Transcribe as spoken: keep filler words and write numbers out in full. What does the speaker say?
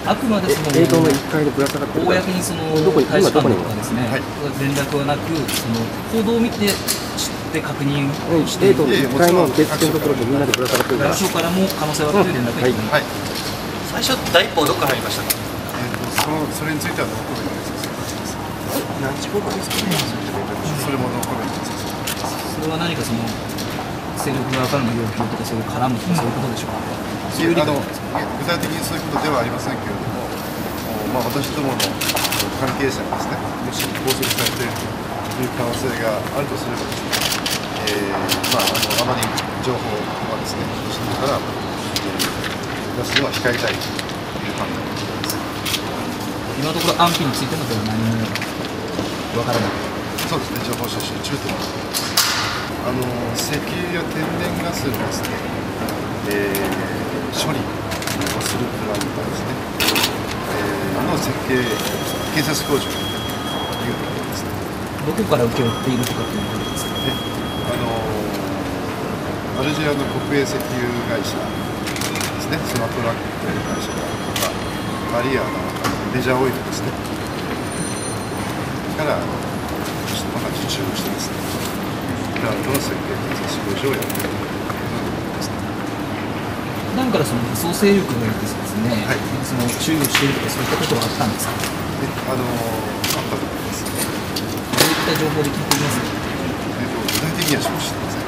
あくまでその映像のいっかいでぶら下がってるから、 公にそのどこに大使館と今どこにいかですね、 はい連絡はなく、その報道を見て知って確認うんして、 映像のいっかいの受付のところでみんなでぶら下がってるから、 外務省からも可能性はあるという連絡がいってはい。 最初第一報どこから入りましたか？ えっとそのそれについてはノーコメントです。 何時頃ですかね、 それもノーコメントです。 それは何かその勢力側からの要求とかそういう絡むとかそういうことでしょうか。そういう理あの解ですか。 具体的にそういうことではありませんけれども、おまあ、私どもの関係者がですね、もし拘束されているという可能性があるとすればですね、えーまあ、あのあまり情報はですね、私どもから、えー、出すのは控えたいという判断でございます。 今のところ安否についてのことは何もわからない。 そうですね、情報収集中ということです。あの石油や天然ガスのですね、えー、処理をするプラントですね、えー、の設計、建設工場というところですね。 どこから請け負っているとかっていうことですか。 であのアルジェリアの国営石油会社ですね、スマトラックという会社がとか、あるいはあのメジャーオイルですね、から私どもが受注をしてですね、プラントの設計建設工場をやっているということですね。 普段からその武装勢力がいてですね、 はいその注意をしているとかそういったことはあったんですか。どであのあったと思います。 ういった情報で聞いていますか。 えっと具体的には承知していません。